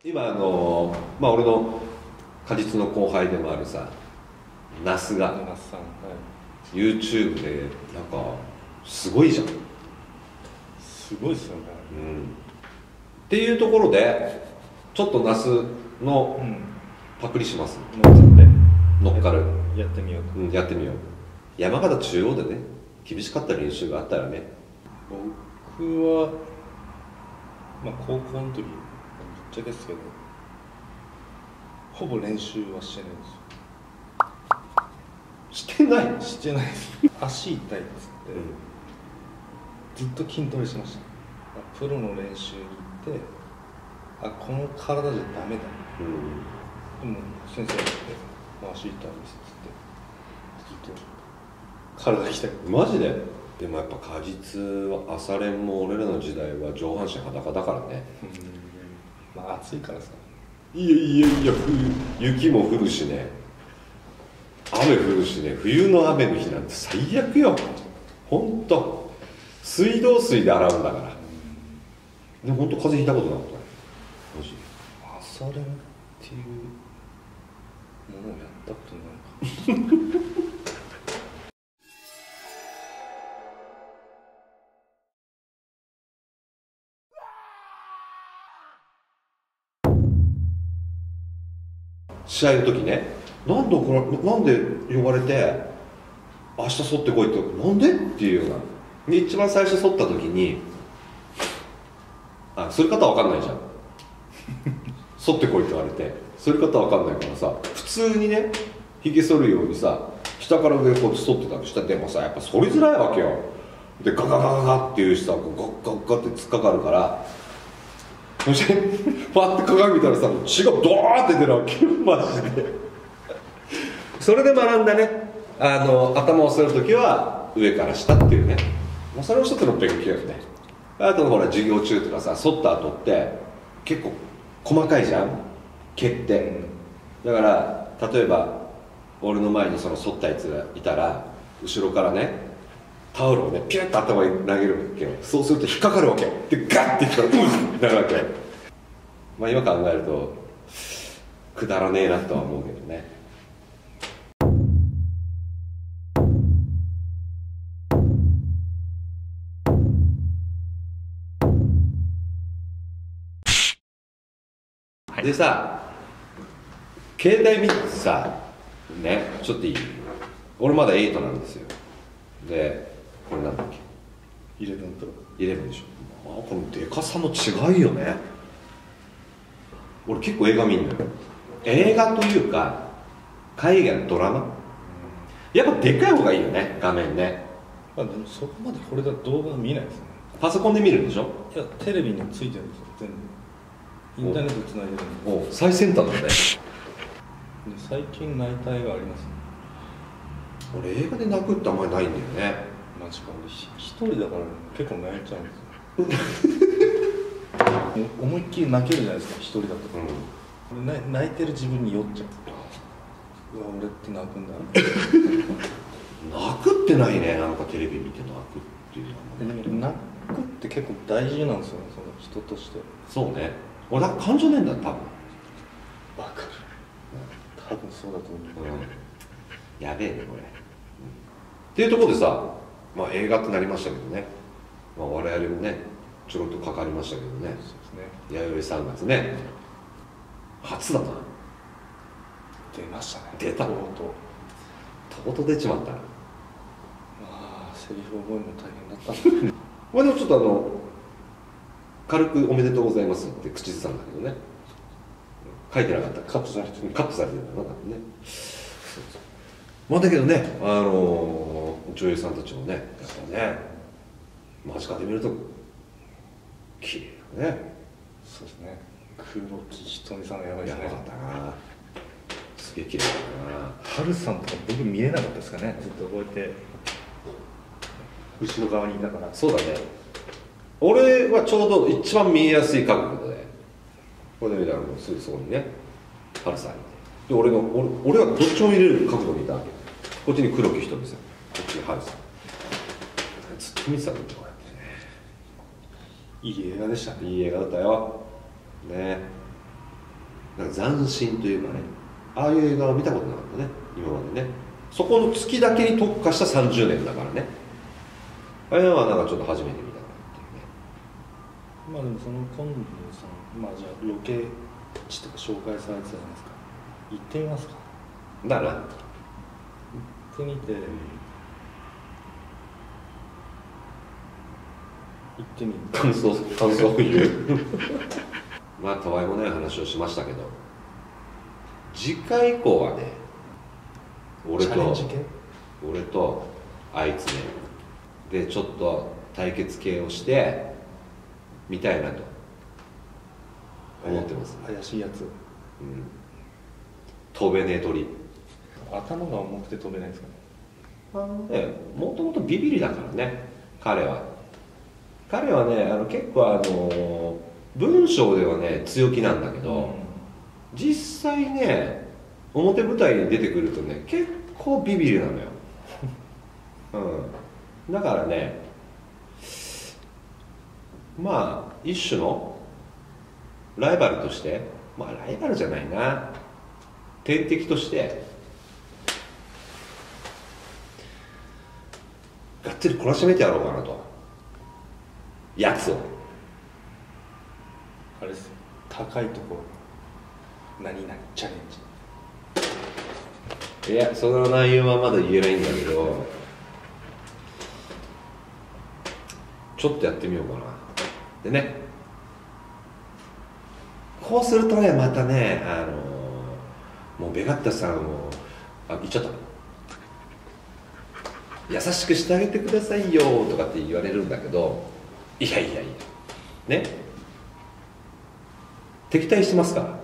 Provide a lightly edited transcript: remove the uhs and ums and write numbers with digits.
今俺の果実の後輩でもあるさ那須が YouTube でなんかすごいじゃん。 すごいですよね。 っていうところでちょっと那須のパクリします。乗っかる。 やってみよう。 やってみよう。山形中央でね、厳しかった練習があったらね。 僕は高校の時ぶっちゃけですけど、ほぼ練習はしてないんですよ。 してない。 してないです。足痛いっつって、ずっと筋トレしました。プロの練習に行って、この体じゃダメだ、でも先生が言って「足痛いです」っつってずっと体鍛えて。 マジで。でもやっぱ果実は朝練も俺らの時代は上半身裸だからね。 暑いからさ。 いや雪も降るしね、雨降るしね。冬の雨の日なんて最悪よ。ほんと水道水で洗うんだから。でもほんと風邪ひいたことなかったマジ。 朝練っていうものをやったことないか。 試合の時ね、なんで呼ばれて明日剃ってこいってなんでっていうような。で一番最初剃った時に剃り方わかんないじゃん。剃ってこいって言われて剃り方わかんないからさ、普通にねひげ剃るようにさ下から上こう剃ってたの。下でもさやっぱ剃りづらいわけよ。でガガガガガっていうしさ、ガッガッガって突っかかるから、そしてパッて鏡見たらさ血がドーって出るわけよマジで。それで学んだね、頭を剃る時は上から下っていうね、もうそれを一つの勉強よね。あとほら授業中とかさ、剃った後って結構細かいじゃん毛って。だから例えば俺の前にその剃ったやつがいたら後ろからねタオルをねピュッと頭に投げるわけよ。そうすると引っかかるわけで、ガッていったらなるわけ。今考えるとくだらねえなとは思うけどね。でさ、携帯見てさね、ちょっといい？俺まだ8なんですよ。でこれなんだっけ、 11とか 11でしょ。このでかさの違いよね。俺結構映画見るのよ。映画というか海外のドラマ、やっぱでかい方がいいよね、画面ね。 でもそこまでこれだと動画見ないですね。 パソコンで見るんでしょ。 いやテレビについてるんですよ、全部。インターネットつないでるんで。 お最先端だね。 最近泣いた映画ありますね。 俺映画で泣くってあんまりないんだよね。 マジか。俺一人だから結構泣いちゃうんですよ。思いっきり泣けるじゃないですか、一人だと。俺泣いてる自分に酔っちゃう。うわ俺って泣くんだ。 泣くってないね、なんかテレビ見て泣くっていうのは。 泣くって結構大事なんですよね、その人として。 そうね。俺なんか感情ねえんだ、多分。 わかる。多分そうだと思う。 やべえねこれ。っていうところでさ、映画ってなりましたけどね。我々もねちょろっとかかりましたけどね。 そうですね。 弥生3月ね、初だな。 出ましたね。 出た。とうとう出ちまった。 セリフ覚えるの大変だった。 でもちょっと軽く「おめでとうございます」って口ずさんだけどね、書いてなかった。カットされてるんだな、ね。だけどね、女優さんたちもね、やっぱね間近で見ると綺麗だね。 そうですね。黒木瞳さんがやばいですね。 やばかったな。すげえ綺麗だな。 ハルさんとか僕見えなかったですかね。ずっとこうやって後ろ側にいながら。 そうだね。俺はちょうど一番見えやすい角度で、これで見たらもうすぐそこにねハルさんいて、で俺はどっちも見れる角度にいたわけ。こっちに黒木瞳さん、こっちにハルさん。ずっと見てたんだよ、こうやってね。 いい映画でしたね。 いい映画だったよね。 なんか斬新というかね、ああいう映画を見たことなかったね今までね。そこの月だけに特化した30年だからね。あれはなんかちょっと初めて見たなっていうね。 まあでもその今度さん、まあじゃあロケ地とか紹介されてたじゃないですか。行ってみますか。 だな。 行ってみて、行ってみる。 感想を言うまあたわいもない話をしましたけど、次回以降はね、俺とあいつねでちょっと対決系をしてみたいなと思ってます、ね、 怪しいやつ、 うん、飛べねえ鳥。 頭が重くて飛べないですかね。 もともとビビりだからね彼はね結構文章ではね強気なんだけど、実際ね表舞台に出てくるとね結構ビビりなのよだからね、まあ一種のライバルとして、まあライバルじゃないな、天敵としてがっつり懲らしめてやろうかなと、やつを。 あれですよ、高いところ何々チャレンジ。 いや、その内容はまだ言えないんだけど、ちょっとやってみようかな。でね、こうするとねまたねもうベガッタさんを言っちゃった、優しくしてあげてくださいよとかって言われるんだけど、いやね、敵対してますから